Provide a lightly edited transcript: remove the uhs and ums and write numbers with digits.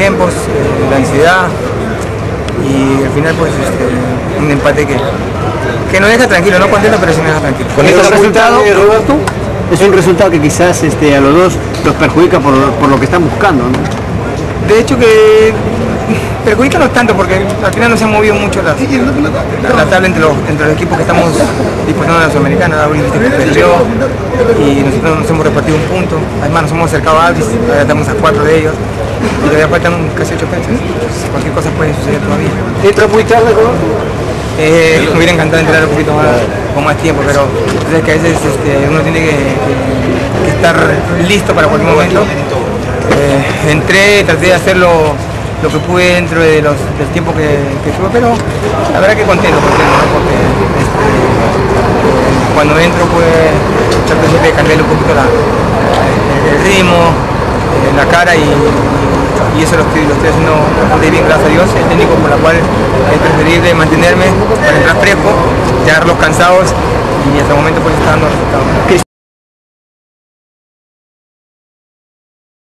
tiempos, la ansiedad y al final pues un empate que nos deja tranquilo, no contento, pero sí me deja tranquilo. ¿Con este resultado, Roberto? Es un resultado que quizás a los dos los perjudica por lo que están buscando, ¿no? De hecho que perjudica no tanto porque al final no se han movido mucho la tabla entre los equipos que estamos disputando en la Sudamericana. Auris perdió y nosotros nos hemos repartido un punto. Además nos hemos acercado a Auris, ahora estamos a 4 de ellos y todavía faltan casi 8 fechas. Cualquier cosa puede suceder todavía. ¿Entra muy tarde, Roberto? Me hubiera encantado entrenar un poquito más, con más tiempo, pero es que a veces uno tiene que estar listo para cualquier momento. Entré, traté de hacer lo que pude dentro del tiempo que tuve, pero la verdad que contento, ¿no? Porque cuando entro pues trato siempre de cambiarle un poquito el ritmo, la cara y eso lo estoy haciendo bastante bien, gracias a Dios. El técnico por la cual es preferible mantenerme para entrar fresco, llegar los cansados y hasta el momento pues está dando resultados.